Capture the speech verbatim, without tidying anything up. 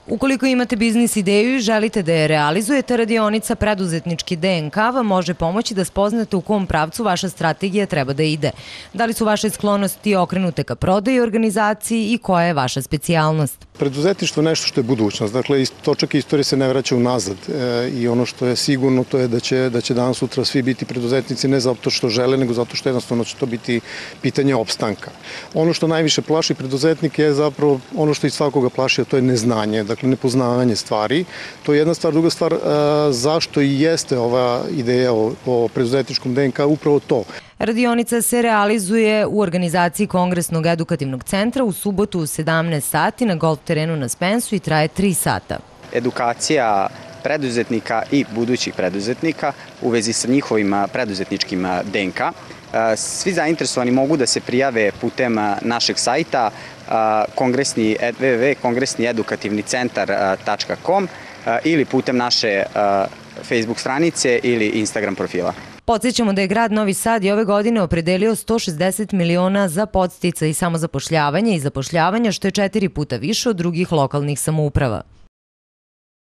Ukoliko imate biznis ideju i želite da je realizujete, radionica Preduzetnički D N K vam može pomoći da spoznate u kom pravcu vaša strategija treba da ide. Da li su vaše sklonosti okrenute ka prodaji, organizaciji i koja je vaša specijalnost? Preduzetništvo je nešto što je budućnost. Dakle, točak istorije se ne vraća unazad e, i ono što je sigurno to je da će, da će danas sutra svi biti preduzetnici ne zato što žele, nego zato što jednostavno će to biti pitanje opstanka. Ono što najviše plaši preduzetnike je zapravo ono što i svakoga plaši, a to je neznanje, dakle nepoznavanje stvari. To je jedna stvar. Druga stvar, e, zašto i jeste ova ideja o, o preduzetničkom D N K upravo to. Radionica se realizuje u organizaciji Kongresnog edukativnog centra u subotu u sedamnaest sati na golf terenu na Spensu i traje tri sata. Edukacija preduzetnika i budućih preduzetnika u vezi sa njihovim preduzetničkim D N K. Svi zainteresovani mogu da se prijave putem našeg sajta kongresni w w w tačka kongresni edukativni centar tačka com ili putem naše Facebook stranice ili Instagram profila. Podsjećamo da je grad Novi Sad i ove godine opredelio sto šezdeset miliona za podsticaj i samozapošljavanje i zapošljavanja, što je četiri puta više od drugih lokalnih samouprava.